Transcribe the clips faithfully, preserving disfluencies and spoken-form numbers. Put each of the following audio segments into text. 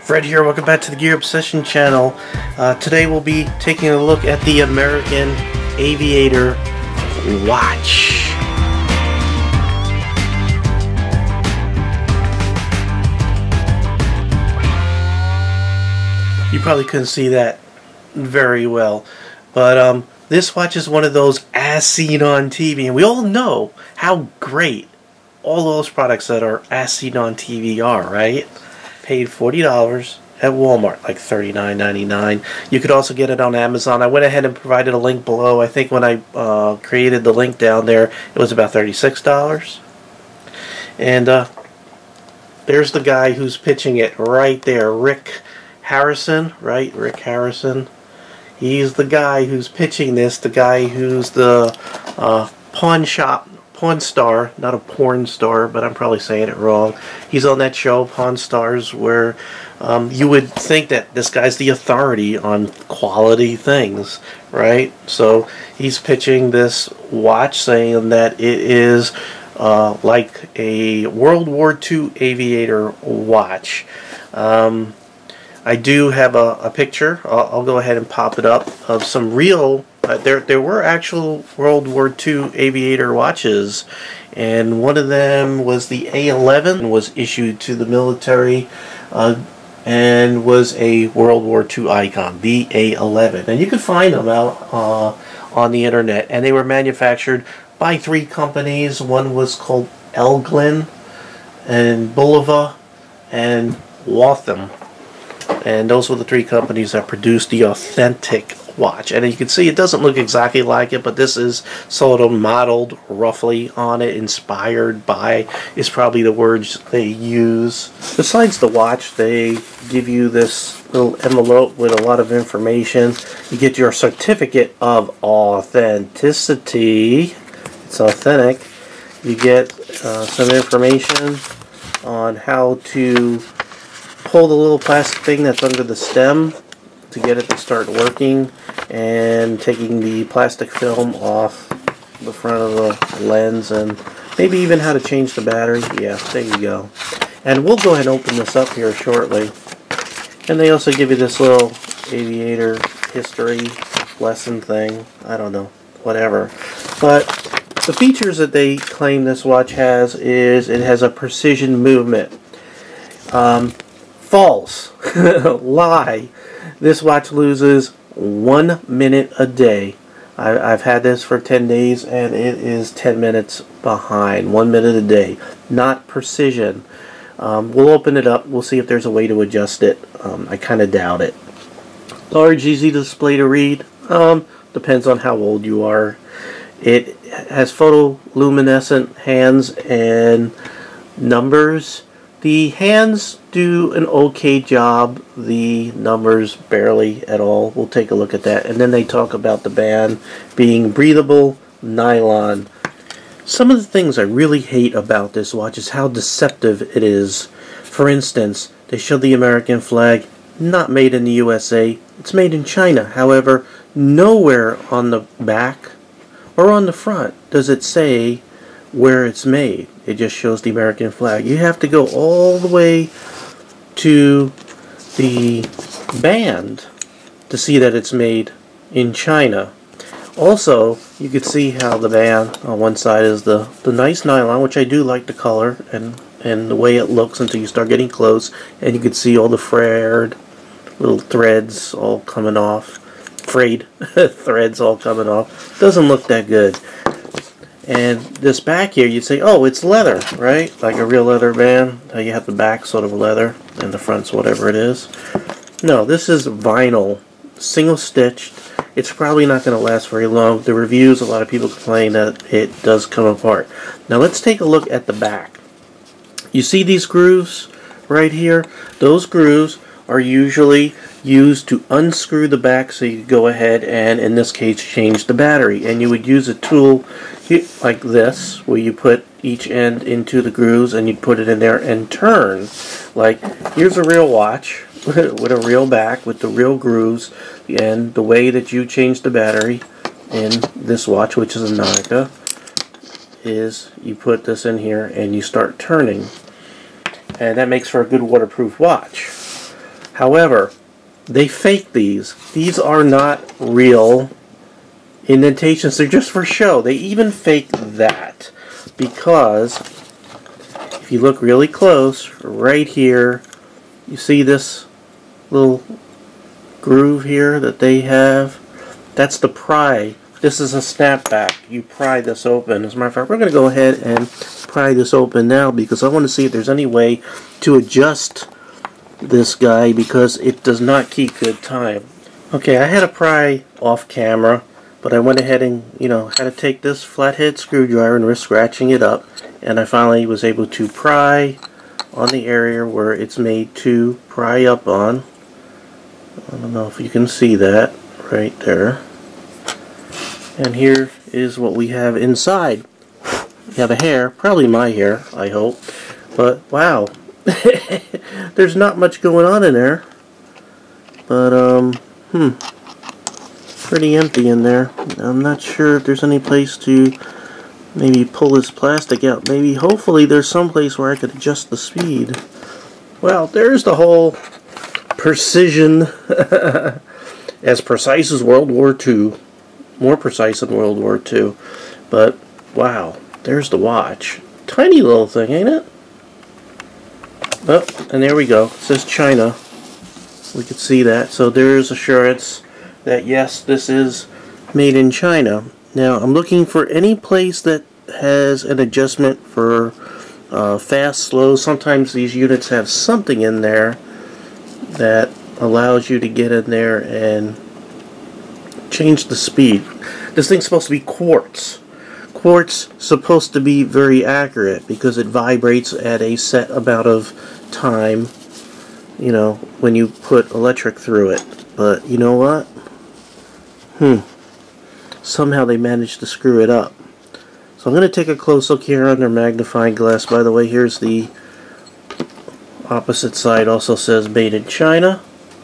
Fred here, welcome back to the Gear Obsession channel. Uh, today we'll be taking a look at the American Aviator watch. You probably couldn't see that very well, but um, this watch is one of those as seen on T V, and we all know how great all those products that are as seen on T V are, right? Paid forty dollars at Walmart, like thirty-nine ninety-nine. You could also get it on Amazon. I went ahead and provided a link below. I think when I uh, created the link down there, it was about thirty-six dollars. And uh, there's the guy who's pitching it right there, Rick Harrison, right? Rick Harrison. He's the guy who's pitching this, the guy who's the uh, pawn shop Pawn Star, not a porn star, but I'm probably saying it wrong. He's on that show, Pawn Stars, where um, you would think that this guy's the authority on quality things, right? So he's pitching this watch, saying that it is uh, like a World War Two Aviator watch. Um, I do have a, a picture. I'll, I'll go ahead and pop it up of some real. Uh, there, there were actual World War Two Aviator watches, and one of them was the A eleven, was issued to the military, uh, and was a World War Two icon, the A eleven. And you can find them out uh, on the internet, and they were manufactured by three companies. One was called Elgin, and Bulova, and Waltham. And those were the three companies that produced the authentic watch. And you can see it doesn't look exactly like it, but this is sort of modeled roughly on it, inspired by is probably the words they use. Besides the watch, they give you this little envelope with a lot of information. You get your certificate of authenticity. It's authentic. You get uh, some information on how to pull the little plastic thing that's under the stem to get it to start working, and taking the plastic film off the front of the lens, and maybe even how to change the battery. Yeah, there you go. And we'll go ahead and open this up here shortly. And they also give you this little aviator history lesson thing. I don't know, whatever. But the features that they claim this watch has is it has a precision movement. Um, false. Lie. This watch loses one minute a day. I, I've had this for ten days, and it is ten minutes behind. One minute a day. Not precision. Um, we'll open it up. We'll see if there's a way to adjust it. Um, I kind of doubt it. Large, easy display to read. Um, depends on how old you are. It has photoluminescent hands and numbers. The hands do an okay job, the numbers barely at all. We'll take a look at that. And then they talk about the band being breathable nylon. Some of the things I really hate about this watch is how deceptive it is. For instance, they show the American flag, not made in the U S A. It's made in China. However, nowhere on the back or on the front does it say where it's made. It just shows the American flag. You have to go all the way to the band to see that it's made in China. Also, you can see how the band on one side is the, the nice nylon, which I do like the color and, and the way it looks until you start getting close, and you can see all the frayed little threads all coming off. Frayed threads all coming off. Doesn't look that good. And this back here, you'd say, oh, it's leather, right? Like a real leather band. You have the back sort of leather, and the front's whatever it is. No, this is vinyl, single stitched. It's probably not going to last very long. The reviews, a lot of people complain that it does come apart. Now let's take a look at the back. You see these grooves right here? Those grooves are usually used to unscrew the back, so you go ahead and, in this case, change the battery. And you would use a tool like this, where you put each end into the grooves and you put it in there and turn. Like, here's a real watch with a real back with the real grooves, and the way that you change the battery in this watch, which is a Nautica, is you put this in here and you start turning. And that makes for a good waterproof watch. However, they fake these. These are not real indentations. They're just for show. They even fake that because if you look really close, right here, you see this little groove here that they have? That's the pry. This is a snapback. You pry this open. As a matter of fact, we're going to go ahead and pry this open now because I want to see if there's any way to adjust this guy because it does not keep good time. Okay, I had a pry off camera, but I went ahead and, you know, had to take this flathead screwdriver and risk scratching it up, and I finally was able to pry on the area where it's made to pry up on. I don't know if you can see that right there. And here is what we have inside. We have a hair, probably my hair, I hope. But wow, there's not much going on in there. But um, hmm, pretty empty in there. I'm not sure if there's any place to maybe pull this plastic out. Maybe, hopefully, there's some place where I could adjust the speed. Well, there's the whole precision, as precise as World War Two. More precise than World War Two. But, wow, there's the watch. Tiny little thing, ain't it? Oh, and there we go. It says China. We could see that. So there's assurance that, yes, this is made in China. Now, I'm looking for any place that has an adjustment for uh, fast, slow. Sometimes these units have something in there that allows you to get in there and change the speed. This thing's supposed to be quartz. Quartz supposed to be very accurate because it vibrates at a set amount of time, you know, when you put electric through it. But you know what? Hmm. Somehow they managed to screw it up. So I'm going to take a close look here under magnifying glass. By the way, here's the opposite side. Also says made in China.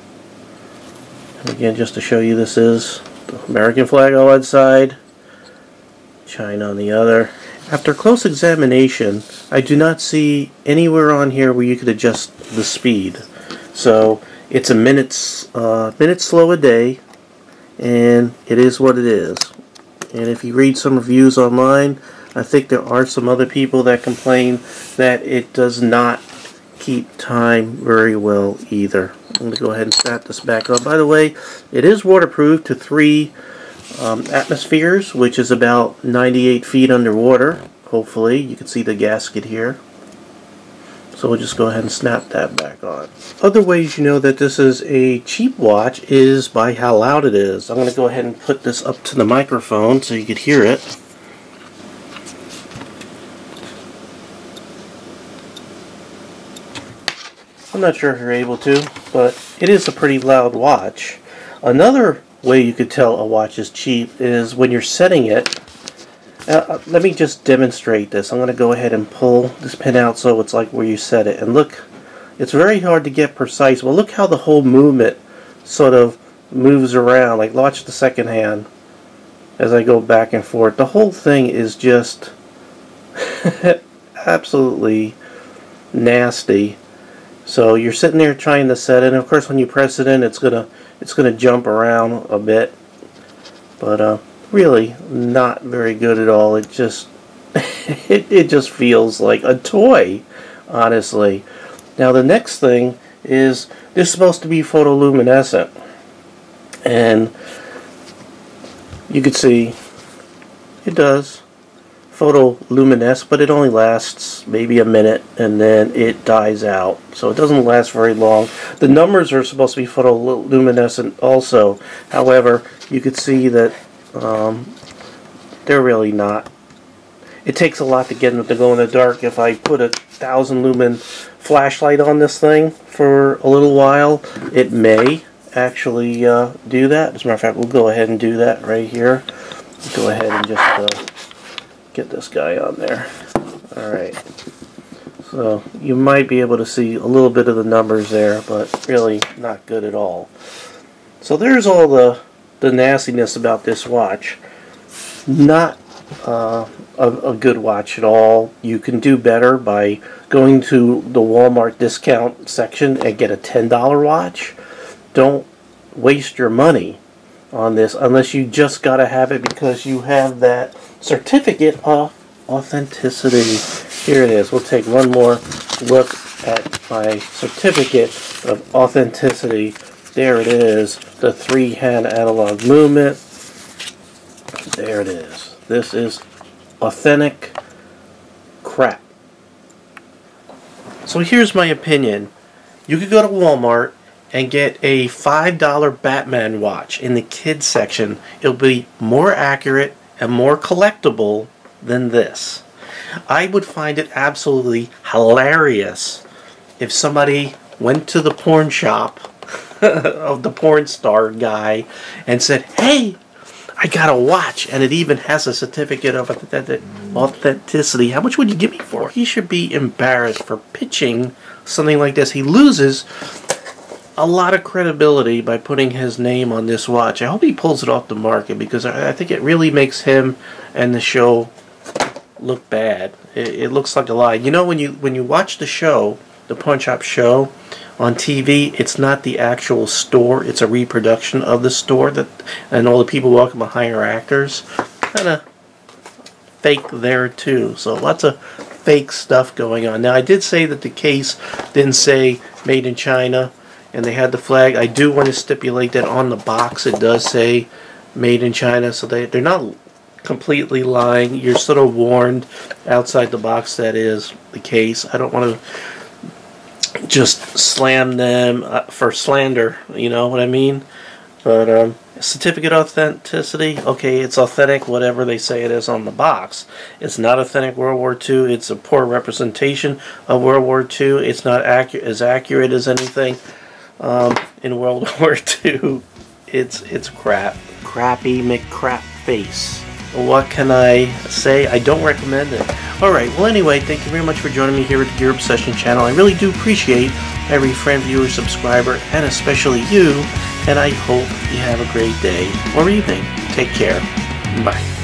And again, just to show you, this is the American flag on one side, China on the other. After close examination, I do not see anywhere on here where you could adjust the speed. So it's a minutes, uh, minute slow a day, and it is what it is. And if you read some reviews online, I think there are some other people that complain that it does not keep time very well either. I'm going to go ahead and snap this back on. By the way, it is waterproof to three um, atmospheres, which is about ninety-eight feet underwater. Hopefully, you can see the gasket here. So we'll just go ahead and snap that back on. Other ways you know that this is a cheap watch is by how loud it is. I'm going to go ahead and put this up to the microphone so you could hear it. I'm not sure if you're able to, but it is a pretty loud watch. Another way you could tell a watch is cheap is when you're setting it. Uh, let me just demonstrate this. I'm going to go ahead and pull this pin out so it's like where you set it. And look, it's very hard to get precise. Well, look how the whole movement sort of moves around. Like, watch the second hand as I go back and forth. The whole thing is just absolutely nasty. So you're sitting there trying to set it, and of course when you press it in, it's gonna it's gonna jump around a bit. But uh, really not very good at all. It just it, it just feels like a toy, honestly. Now the next thing is this is supposed to be photoluminescent, and you can see it does photoluminesce, but it only lasts maybe a minute and then it dies out. So it doesn't last very long. The numbers are supposed to be photoluminescent also. However, you could see that um, they're really not. It takes a lot to get them to go in the dark. If I put a thousand lumen flashlight on this thing for a little while, it may actually uh, do that. As a matter of fact, we'll go ahead and do that right here. Go ahead and just uh, get this guy on there. Alright. So you might be able to see a little bit of the numbers there, but really not good at all. So there's all the, the nastiness about this watch. Not uh, a, a good watch at all. You can do better by going to the Walmart discount section and get a ten dollar watch. Don't waste your money on this unless you just got to have it because you have that certificate of authenticity. Here it is. We'll take one more look at my certificate of authenticity. There it is. The three hand analog movement. There it is. This is authentic crap. So here's my opinion. You could go to Walmart and get a five dollar Batman watch in the kids section. It'll be more accurate and more collectible than this. I would find it absolutely hilarious if somebody went to the porn shop of the porn star guy and said, hey, I got a watch and it even has a certificate of authenticity. How much would you give me for it? He should be embarrassed for pitching something like this. He loses a lot of credibility by putting his name on this watch. I hope he pulls it off the market because I think it really makes him and the show look bad. It, it looks like a lie. You know, when you when you watch the show, the Pawn Shop show on T V, it's not the actual store. It's a reproduction of the store that, and all the people walking behind are actors. Kind of fake there too. So lots of fake stuff going on. Now I did say that the case didn't say made in China, and they had the flag. I do want to stipulate that on the box it does say made in China, so they, they're not completely lying. You're sort of warned outside the box that is the case. I don't want to just slam them for slander, you know what I mean? But um, certificate of authenticity, okay, it's authentic, whatever they say it is on the box. It's not authentic World War Two. It's a poor representation of World War Two. It's not accurate, as accurate as anything um, in World War Two. It's it's crap. Crappy McCrap face. What can I say? I don't recommend it. Alright, well anyway, thank you very much for joining me here at the Gear Obsession channel. I really do appreciate every friend, viewer, subscriber, and especially you. And I hope you have a great day or evening. Take care. Bye.